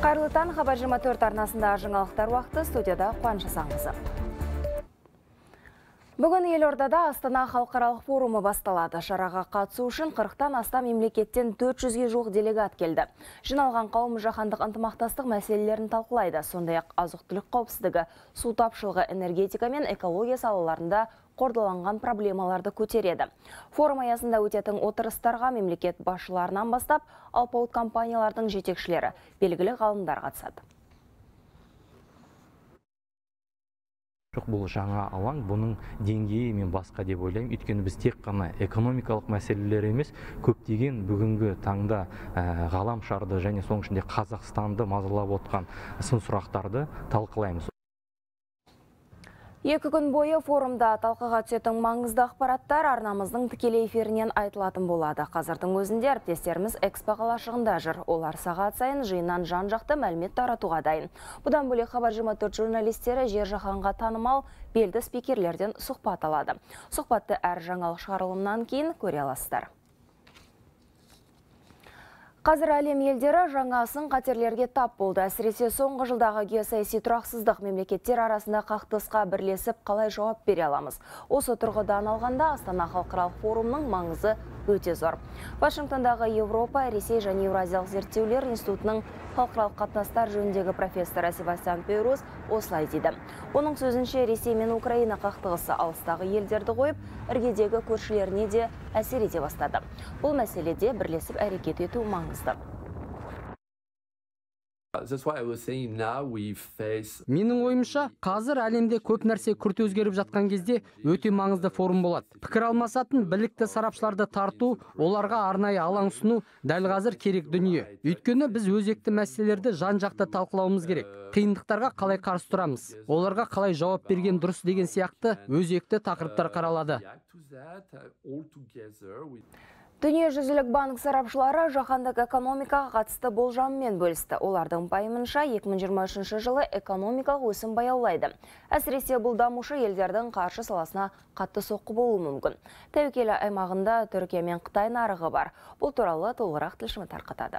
Қайырлы таң, Хабар 24 арнасында жаңалықтар уақыты, студияда Қуаныш Асанқызы. Бүгін Елордада Астана халықаралық форумы басталады. Шараға қатысу үшін 40-тан астам мемлекеттен 400-ге жуық делегат келді. Жиналған қауым жаһандық ынтымақтастық мәселелерін талқылайды. Сондай-ақ азық-түлік қауіпсіздігі, су тапшылығы, энергетика мен экология салаларында қордаланған проблемаларды көтереді. Форум аясында өтетін отырыстарға мемлекет басшыларынан бастап, алпауыт компаниялардың жетекшілері, белгілі ғалымдар қатысады. Бұл жаңа алаң, бұның деңгейі мен басқа деп ойлаймын. Өйткені біз тек қана экономикалық мәселелер емес, көптеген бүгінгі таңда ғаламшарды және соның ішінде Қазақстанды мазалап отқан сын сұрақтарды талқылаймыз. Екі күн бойы форумда талқыға түсетін маңызды ақпараттар арнамыздың тікелей эфирінен айтылатын болады. Қазірдің өзінде әріптестеріміз экспо қалашығында жүр. Олар сағат сайын жиыннан жан-жақты мәлімет таратуға дайын. Бұдан бөлек Хабар 24 журналистері жер жаһанға танымал белді спикерлерден сұхбат алады. Сұхбатты әр жаңалық шығарылымнан кейін көре аласыздар. Қазір әлем елдері жаңасын қатерлерге тап болды. Әсіресе соңғы жылдағы геосаяси тұрақсыздық мемлекеттер арасында қақтығысқа бірлесіп қалай жауап бере аламыз. Осы тұрғыдан алғанда Астана халықаралық форумның маңызы өте зор. Вашингтондағы Европа, Ресей және Еуразиялық зерттеулер институтының халықаралық қатынастар жөніндегі профессоры Себастьян Пейрус осылай дейді. Оның сөзінше Ресей мен Украина қақтығысы алыстағы елдерді қойып, іргедегі көршілеріне де әсер ете бастады. Бұл мәселеде бірлесіп әрекет ету маңызды. Менің ойымша, қазір әлемде көп нәрсе күрт өзгеріп жатқан кезде өте маңызды форум болады. Пікір алмасатын білікті сарапшыларды тарту, оларға арнайы алаң ұсыну дәл қазір керек дүние. Өйткені біз өзекті мәселелерді жан-жақты талқылауымыз керек. Қиындықтарға қалай қарсы тұрамыз, оларға қалай жауап берген дұрыс деген сияқты өзекті тақырыптар қаралады. Дүниежүзілік банк сарапшылары жаһандық экономикаға қатысты болжаммен бөлісті. Олардың пайымынша 2023 жылы экономикалық өсім баяулайды. Әсіресе бұл дамушы елдердің қаржы саласына қатты соққы болуы мүмкін. Тәуекел аймағында Түркия мен Қытай нарығы бар. Бұл туралы толығырақ тілшіміз тарқатады.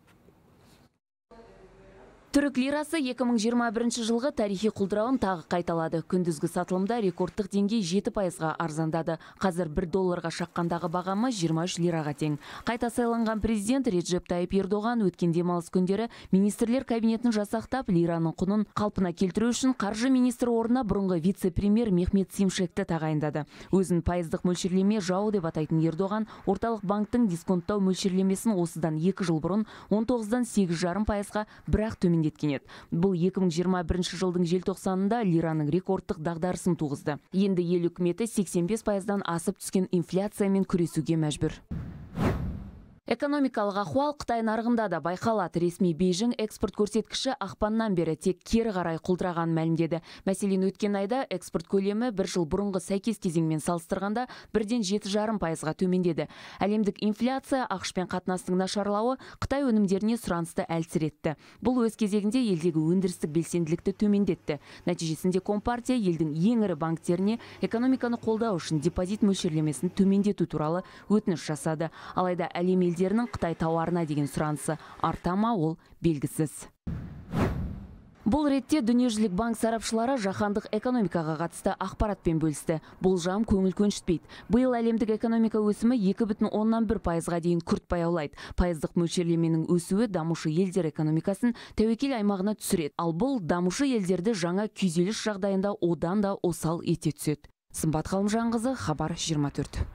Түрік лирасы 2021 жылғы тарихи құлдырауын тағы қайталады. Күндізгі сатылымда рекордтық деңгей 7%-ға арзандады. Қазір $1 шаққандағы бағамы 23 лираға тең. Қайта сайланған президент Реджеп Тайип Ердоған өткен демалыс күндері министрлер кабинетін жасақтап, лираның құнын қалпына келтіру үшін қаржы министрі орнына бұрынғы вице-премьер Мехмет Симшекті тағайындады. Өзін пайыздық мөлшерлеме жау деп атайтын Ердоған, орталық банктың дисконттау мөлшерлемесін осыдан 2 жыл бұрын 19-дан 8,5%-ға бірақ төмен еткен еді. Бұл 2021 жылдың желтоқсанында лираның рекордтық дағдарысын туғызды. Енді ел үкіметі 85%-дан асып түскен инфляциямен күресуге мәжбүр. Экономикалық ахуал Қытай нарығында да байқалады. Ресми Бейжің экспорт көрсеткіші ақпаннан бері тек кері қарай құлдыраған мәлімдеді. Мәселен, өткен айда экспорт көлемі бір жыл бұрынғы сәйкес кезеңмен салыстырғанда 7,5%-ға төмендеді. Әлемдік инфляция, ақш пен қатынастың нашарлауы Қытай өнімдеріне сұранысты әлсіретті. Бұл өз кезегінде елдегі өндірістік белсенділікті төмендетті. Нәтижесінде Компартия елдің ең ірі банктеріне экономиканы қолдау үшін депозит мөлшерлемесін төмендету туралы өтініш жасады. Алайда әлем елдерінің Қытай тауарына деген сұранысы арта ма, ол белгісіз. Бұл ретте Дүниежүзілік банк сарапшылары жаһандық экономикаға қатысты ақпаратпен бөлісті. Болжам көңіл көншітпейді. Биыл әлемдік экономика өсімі 2,1%-ға дейін күрт баяулайды. Пайыздық мөлшерлеменің өсуі дамушы елдер экономикасын тәуекел аймағына түсіреді. Ал бұл дамушы елдерді жаңа күйзеліс жағдайында одан да осал ете түседі. Сымбат Ғалымжанқызы, Хабар 24.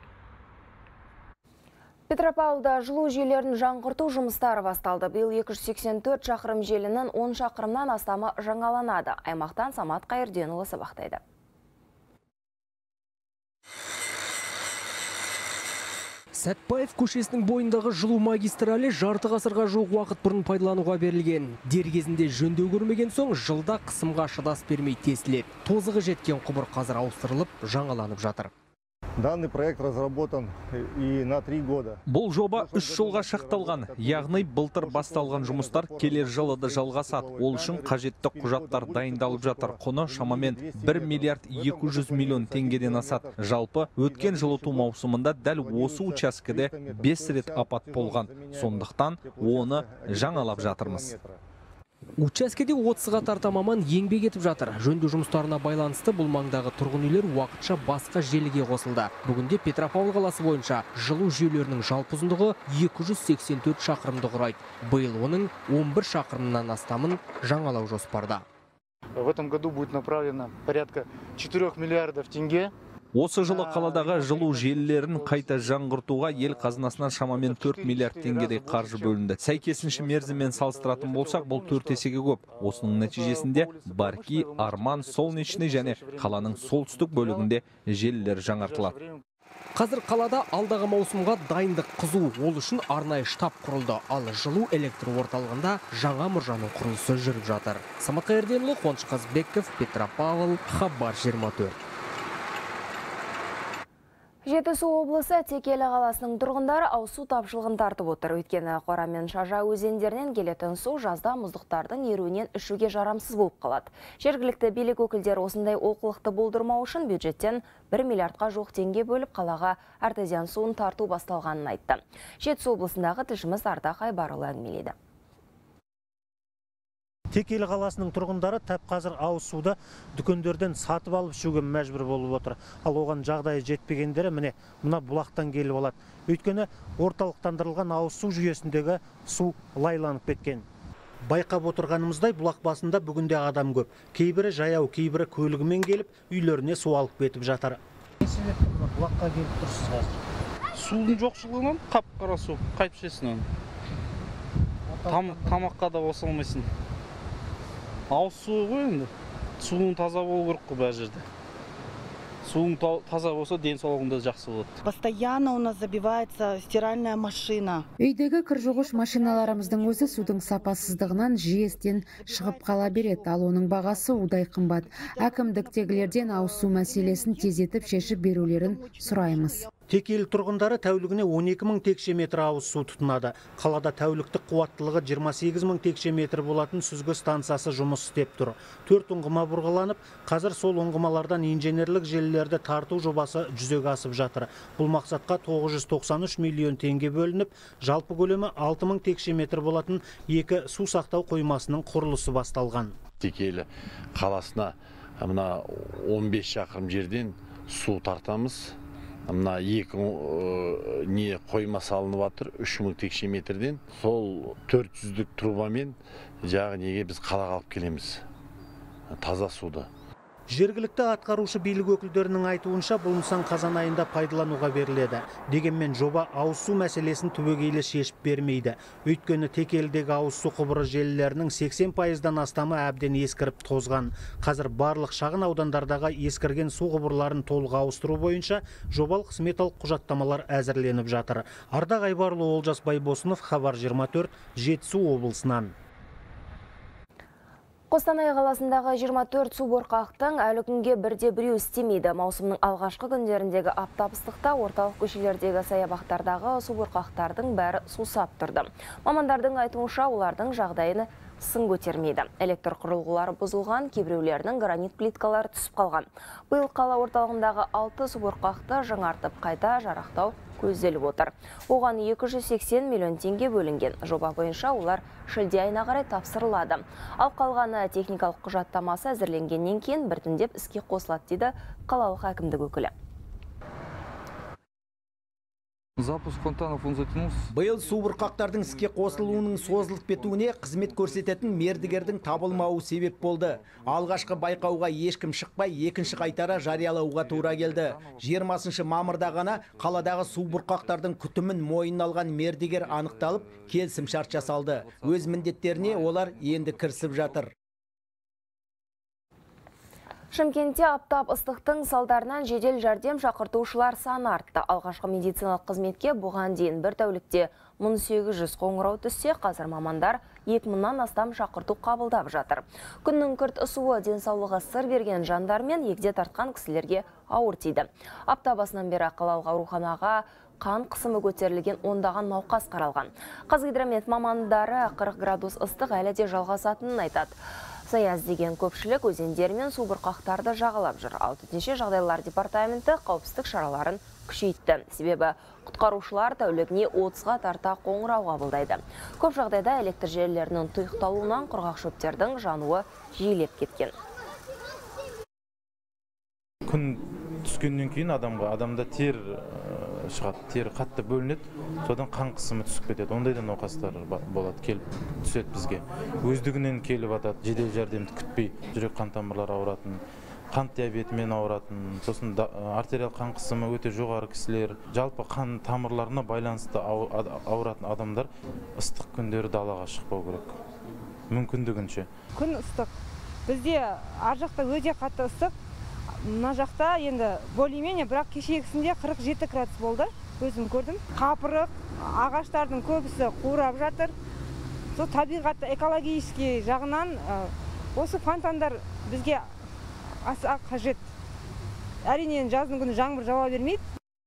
Петропавлда жылу жүйелерін жаңғырту жұмыстары басталды. Биыл 284 шақырым желінің 10 шақырымнан астамы жаңаланады. Аймақтан Самат Қайырденұлы сабақтайды. Сәтпаев көшесінің бойындағы жылу магистралі жарты ғасырға жуық уақыт бұрын пайдалануға берілген. Дер кезінде жөндеу көрмеген соң жылда қысымға шыдас бермей тесіледі. Тозығы жеткен құбыр қазір ауыстырылып, жаңаланып жатыр. Данный проект разработан и на 3 года. Бұл жоба 3 жылға шақталған, яғни былтыр басталған жұмыстар келер жылы да жалғасады. Ол үшін қажетті құжаттар дайындалып жатыр. Құны шамамен 1 миллиард 200 миллион теңгеден асады. Жалпы өткен жылыту маусымында дәл осы учаскеде 5 рет апат болған. Сондықтан оны жаңалап жатырмыз. Учаскеде 30-ға тарта маман еңбек етіп жатыр. Жөндеу жұмыстарына байланысты бұл маңдағы тұрғын үйлер уақытша басқа желіге қосылды. Бүгінде Петропавл қаласы бойынша жылу жүйелерінің жалпы ұзындығы 284 шақырымды құрайды. Биыл оның 11 шақырымнан астамын жаңалау жоспарда. В этом году будет направлено порядка 4 миллиардов тенге. Осы жылы қаладағы жылу желілерін қайта жаңғыртуға ел қазынасынан шамамен 4 миллиард теңгедей қаржы бөлінді. Сәйкесінше мерзіммен салыстыратын болсақ, бұл 4 есеге көп. Осының нәтижесінде Барки, Арман, Солнечный және қаланың солтүстік бөлігінде желілер жаңартылады. Қазір қалада алдағы маусымға дайындық қызу, ол үшін арнайы штаб құрылды. Ал жылу электр орталығында жаңа мұржаның құрылысы жүріп жатыр. Самат Қайырденұлы, Қуаныш Қазбеков, Петропавл, Хабар 24. Жетісу облысы Текелі қаласының тұрғындары ауыз су тапшылығын тартып отыр. Өйткені Қора мен Шажа өзендерінен келетін су жазда мұздықтардың еруінен ішуге жарамсыз болып қалады. Жергілікті билік өкілдері осындай олқылықты болдырмау үшін бюджеттен 1 миллиардқа жоқ теңге бөліп қалаға артезиан суын тарту басталғанын айтты. Жетісу облысындағы тілшіміз Ардақ Айбарұлы әңгімелейді. Текелі қаласының тұрғындары тап қазір ауыз суды дүкендерден сатып алып ішуге мәжбүр болып отыр. Ал оған жағдайы жетпегендері мына бұлақтан келіп алады. Өйткені орталықтандырылған ауыз су жүйесіндегі су лайланып кеткен. Байқап отырғанымыздай бұлақ басында бүгінде адам көп. Кейбірі жаяу, кейбірі көлігімен келіп, үйлеріне су алып кетіп жатыр. Не себепті бұлаққа келіп тұрсыз қазір? Судың жоқшылығынан қап-қара су, қайтып ішесің оны. Тамаққа да боса алмайсың. Ауыз суы ғой енді. Суың таза болу керек қой бәр жерде. Суың таза болса денсаулығың да жақсы болады. Постоянно у нас забивается стиральная машина. Үйдегі кір жуғыш машиналарымыздың өзі судың сапасыздығынан жиестен шығып қала береді, ал оның бағасы удай қымбат. Әкімдіктегілерден ауыз су мәселесін тездетіп шешіп берулерін сұраймыз. Текелі тұрғындары тәулігіне 12 мың текше метр ауыз су тұтынады. Қалада тәуліктік қуаттылығы 28 мың текше метр болатын сүзгі станциясы жұмыс істеп тұр. 4 ұңғыма бұрғыланып, қазір сол ұңғымалардан инженерлік желілерді тарту жобасы жүзеге асып жатыр. Бұл мақсатқа 993 миллион теңге бөлініп, жалпы көлемі 6 мың текше метр болатын 2 су сақтау қоймасының құрылысы басталған. Текелі қаласына 15 шақырым жерден су тартамыз. Мына 2 қойма салынып жатыр, 3000 текше метрден. Сол 400-лік трубамен неге біз қалаға алып келеміз таза суды. Жергілікті атқарушы билік өкілдерінің айтуынша бұл нысан қазан айында пайдалануға беріледі. Дегенмен жоба ауыз су мәселесін түбегейлі шешіп бермейді. Өйткені Текелідегі ауыз су құбыры желілерінің 80%-дан астамы әбден ескіріп тозған. Қазір барлық шағын аудандардағы ескірген су құбырларын толық ауыстыру бойынша жобалық сметалық құжаттамалар әзірленіп жатыр. Ардақ Айбарұлы, Олжас Байбосынов, Хабар 24, Жетісу облысынан. Қостанай қаласындағы 24 су бұрқақтың әлі күнге бірде-біреу істемейді. Маусымның алғашқы күндеріндегі аптап ыстықта орталық көшелердегі саябақтардағы су бұрқақтардың бәрі сусап тұрды. Мамандардың айтуынша олардың жағдайын сын көтермейді. Электр құрылғылары бұзылған, кейбіреулерінің гранит плиткалары түсіп қалған. Биыл қала орталығындағы 6 су бұрқақты жаңартып қайта жарақтау көзделіп отыр. Оған 280 миллион теңге бөлінген. Жоба бойынша олар шілде айына қарай тапсырылады. Ал қалғаны техникалық құжаттамасы әзірленгеннен кейін біртіндеп іске қосылады дейді қалалық әкімдік өкілі. Запуск фонтанов он затянулся. Биыл су бұрқақтардың іске қосылуының созылып кетуіне қызмет көрсететін мердігердің табылмауы себеп болды. Алғашқы байқауға ешкім шықпай, екінші қайтара жариялауға тура келді. 20 мамырда ғана қаладағы су бұрқақтардың күтімін мойнына алған мердігер анықталып, келісім шарт жасалды. Өз міндеттеріне олар енді кірісіп жатыр. Шымкентте аптап ыстықтың салдарынан жедел жәрдем шақыртушылар саны артты. Алғашқы медициналық қызметке бұған дейін бір тәулікте 1800 қоңырау түссе, қазір мамандар 2000-нан астам шақырту қабылдап жатыр. Күннің күрт ысуы денсаулығы сыр берген жандар мен егде тартқан кісілерге ауыр тиді. Апта басынан бері қалалық ауруханаға қан қысымы көтерілген ондаған науқас қаралған. Қазгидромет мамандары 40 градус ыстық әлі де жалғасатынын айтады. Саяз деген көпшілік өзендер мен су бұрқақтарды жағалап жүр. Ал төтенше жағдайлар департаменті қауіпсіздік шараларын күшейтті. Себебі Құтқарушылар тәулігіне 30-ға тарта қоңырау қабылдайды. Көп жағдайда электр желілерінің тұйықталуынан құрғақ шөптердің жануы жиілеп кеткен. Күн түскеннен кейін адамда тер шығады, тер қатты бөлінеді, содан қан қысымы түсіп кетеді. Ондайда науқастар болады, келіп түседі бізге. Өздігінен келіп атады, жедел жәрдемді күтпей, жүрек қан тамырлары ауыратын, қант диабетімен ауыратын, сосын артериал қан қысымы өте жоғары кісілер, жалпы қан тамырларына байланысты ауыратын адамдар ыстық күндері далаға шықпау керек. Мүмкіндігінше. Күн ыстық. Бізде ар жақта өте қатты ыстық. Мына жақта енді более-менее, бірақ кешегісінде 47 градус болды. Өзім көрдім. Қапырық, ағаштардың көбісі қурап жатыр. Сол табиғатта экологический жағынан осы фонтандар бізге аса қажет. Әрине жаздың күні жаңбыр жауа бермейді.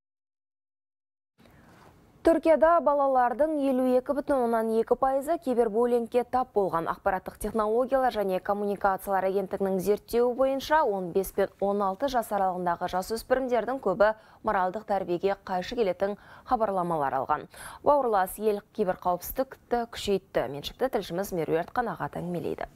Түркияда балалардың 52,2% кибербуллингке тап болған. Ақпараттық технологиялар және коммуникациялар агенттігінің зерттеуі бойынша 15 пен 16 жас аралығындағы жасөспірімдердің көбі моральдық тәрбиеге қайшы келетін хабарламалар алған. Бауырлас ел киберқауіпсіздікті күшейтті. Меншікті тілшіміз Меруерт Қанағат әңгімелейді.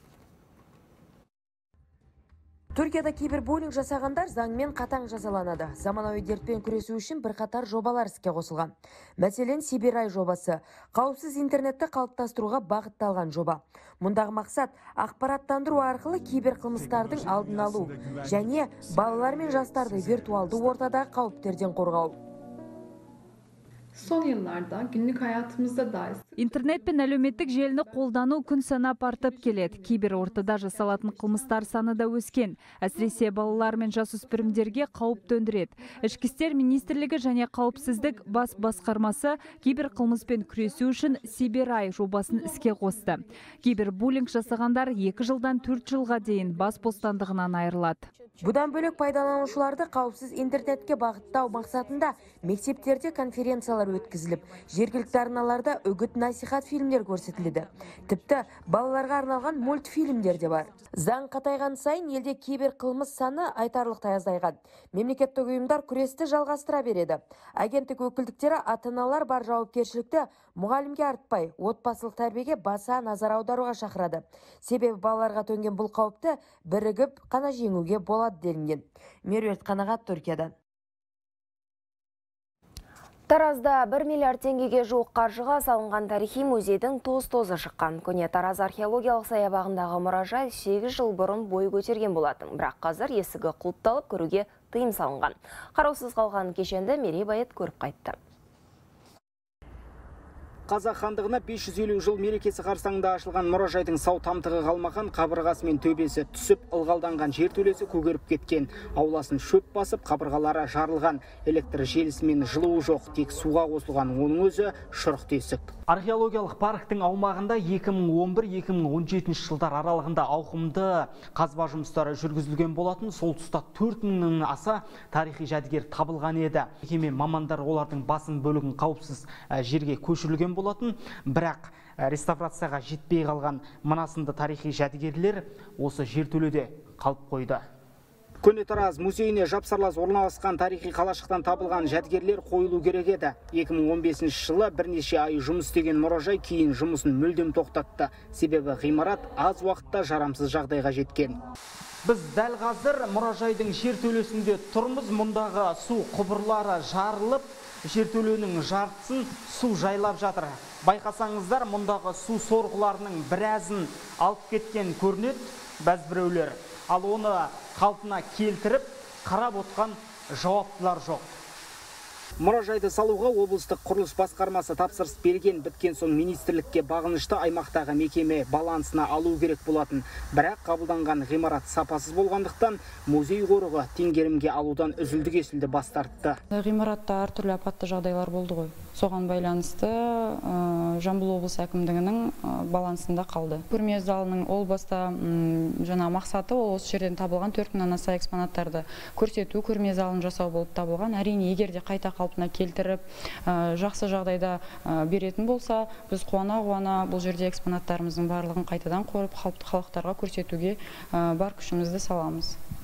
Түркияда кибербуллинг жасағандар заңмен қатаң жазаланады. Заманауи дертпен күресу үшін бірқатар жобалар іске қосылған. Мәселен, Сибирай жобасы қауіпсіз интернетті қалыптастыруға бағытталған жоба. Мұндағы мақсат ақпараттандыру арқылы киберқылмыстардың алдын алу және балалар мен жастарды виртуалды ортадағы қауіптерден қорғау. Son yıllarda günlük hayatımızda da интернет пен әлеуметтік желіні қолдану күн санап артып келеді. Кибер ортада жасалатын қылмыстар саны да өскен. Әсіресе балалар мен жасөспірімдерге қауіп төндіреді. Ішкі істер министрлігі және қауіпсіздік бас басқармасы кибер қылмыспен күресу үшін Сибирай жобасын іске қосты. Кибербуллинг жасағандар 2 жылдан 4 жылға дейін бас бостандығынан айырылады. Бұдан бөлек пайдаланушыларды қауіпсіз интернетке бағыттау мақсатында мектептерде конференциялар өткізіліп, жергілікті арналарда үгіт-насихат фильмдер көрсетілді. Тіпті балаларға арналған мультфильмдер де бар. Заң қатайған сайын елде кибер қылмыс саны айтарлықтай азайған. Мемлекеттік ұйымдар күресті жалғастыра береді. Агенттік өкілдіктері ата-аналар бар жауапкершілікті мұғалімге артпай, отбасылық тәрбиеге баса назар аударуға шақырады. Себебі балаларға төнген бұл қауіпті бірігіп қана жеңуге болады делінген. Меруерт Қанағат, Түркиядан. Таразда 1 миллиард теңгеге жуық қаржыға салынған тарихи музейдің тоз-тозы шыққан. Көне Тараз археологиялық саябағындағы мұражай 8 жыл бұрын бой көтерген болатын. Бірақ қазір есігі құлыпталып көруге тыйым салынған. Қараусыз қалған кешенді Мерей Байет көріп қайтты. Қазақ хандығына 550 жыл мерекесі қарсаңында ашылған мұражайдың сау тамтығы қалмаған, қабырғасы мен төбесі түсіп, ылғалданған жертөлесі көгеріп кеткен. Ауласын шөп басып, қабырғалары жарылған. Электр желісі мен жылуы жоқ, тек суға қосылған, оның өзі шұрық тесік. Археологиялық парктың аумағында 2011-2017 жылдар аралығында ауқымды қазба жұмыстары жүргізілген болатын. Сол тұста 4000-нің аса тарихи жәдігер табылған еді. Мекеме мамандар олардың басым бөлігін қауіпсіз жерге көшірілген болатын, бірақ реставрацияға жетпей қалған мынасынды тарихи жәдігерлер осы жертөледе қалып қойды. Көне Тараз музейіне жапсарлас орналасқан тарихи қалашықтан табылған жәдігерлер қойылу керек еді. 2015 жылы бірнеше ай жұмыс істеген мұражай кейін жұмысын мүлдем тоқтатты. Себебі ғимарат аз уақытта жарамсыз жағдайға жеткен. Біз дәл қазір мұражайдың жертөлесінде тұрмыз. Мұндағы су құбырлары жарылып, жертөленің жартысын су жайлап жатыр. Байқасаңыздар, мұндағы су сорғыларының біразын алып кеткен көрінеді, бәзбіреулер. Ал оны қалпына келтіріп, қарап отқан жауаптылар жоқ. Мұражайды салуға облыстық құрылыс басқармасы тапсырыс берген, біткен соң министрлікке бағынышты аймақтағы мекеме балансына алу керек болатын. Бірақ қабылданған ғимарат сапасыз болғандықтан музей қорығы теңгерімге алудан үзілді-кесілді бас тартты. Ғимаратта әртүрлі апатты жағдайлар болды ғой. Соған байланысты Жамбыл облысы әкімдігінің балансында қалды. Көрме залының ол баста мақсаты ол осы жерден табылған 4000-нан аса экспонаттарды көрсету, көрме залын жасау болып табылған. Әрине, егер де қайта қалпына келтіріп, жақсы жағдайда беретін болса, біз қуана-қуана бұл жерде экспонаттарымыздың барлығын қайтадан қорып, халықтарға көрсетуге бар күшімізді саламыз.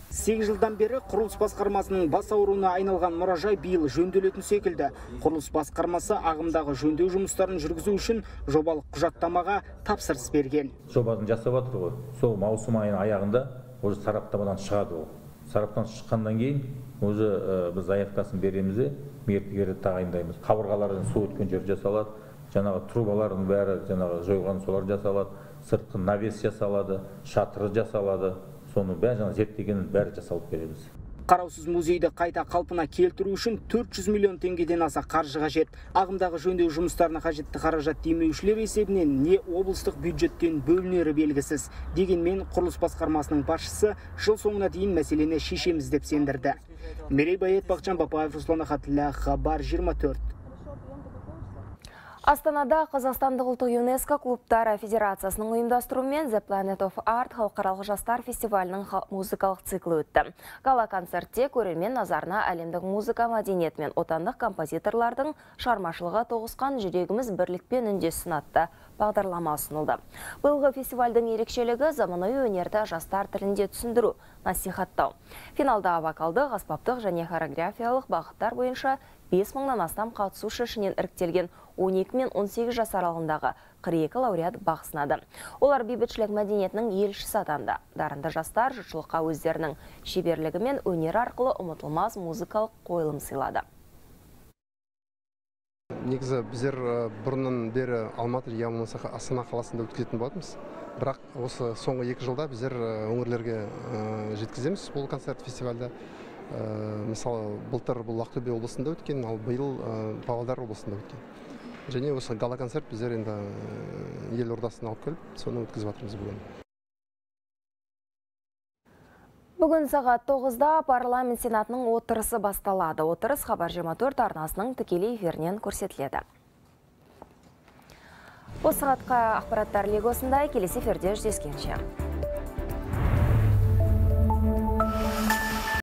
8 жылдан бері құрылыс басқармасының бас ауруына айналған мұражай биыл жөнделетін секілді. Құрылыс басқармасы ағымдағы жөндеу жұмыстарын жүргізу үшін жобалық құжаттамаға тапсырыс берген. Жобасын жасап жатыр ғой. Сол маусым айының аяғында уже сараптамадан шығады ол. Сараптамадан шыққаннан кейін уже біз заявкасын береміз де мердігерді тағайындаймыз. Қабырғалардың су өткен жер жасалады, жаңағы трубалардың бәрі жаңағы жойылған солар жасалады, сыртқы навес жасалады, шатыры жасалады. Соны бәрі жаңа зерттегенін бәрі жасалып береміз. Қараусыз музейді қайта қалпына келтіру үшін 400 миллион теңгеден аса қаржы қажет. Ағымдағы жөндеу жұмыстарына қажетті қаражат демеушілер есебінен не облыстық бюджеттен бөлінері белгісіз. Дегенмен құрылыс басқармасының басшысы жыл соңына дейін мәселені шешеміз деп сендірді. Мерей Байет, Бақытжан Бапаев, Руслан Ахатіллә, Хабар 24. Астанада Қазақстандық ұлттық ЮНЕСКО клубтары федерациясының ұйымдастыруымен The Planet of Art халықаралық жастар фестивалінің музыкалық циклі өтті. Гала-концертте көрермен назарына әлемдік музыка мәдениеті мен отандық композиторлардың шығармашылығы тоғысқан жүрегіміз бірлікпен үндесін атты бағдарлама ұсынылды. Биылғы фестивальдің ерекшелігі заманауи өнерді жастар тілінде түсіндіру, насихаттау. Финалда вокалдық, аспаптық және хореографиялық бағыттар бойынша 5000-нан астам қатысушы ішінен іріктелген 12 мен 18 жас аралығындағы 42 лауреат бақ сынады. Олар бейбітшілік мәдениетінің елшісі атанды. Дарынды жастар жұртшылыққа өздерінің шеберлігі мен өнер арқылы ұмытылмас музыкалық қойылым сыйлады. Негізі біздер бұрыннан бері Алматы я болмаса Астана қаласында өткізетін болатынбыз. Бірақ осы соңғы 2 жылда біздер өңірлерге жеткіземіз бұл концерт фестивальда. Мысалы, былтыр бұл Ақтөбе облысында өткен, ал биыл Павлодар облысында өткен. Және осы гала-концерт біздер енді елордасына алып келіп, соны өткізіп жатырмыз бүгін. Бүгін сағат 9-да парламент сенатының отырысы басталады. Отырыс Хабар 24 арнасының тікелей эфирінен көрсетіледі. Осы сағатқа ақпараттар легосында келесі эфирде жүздескенше.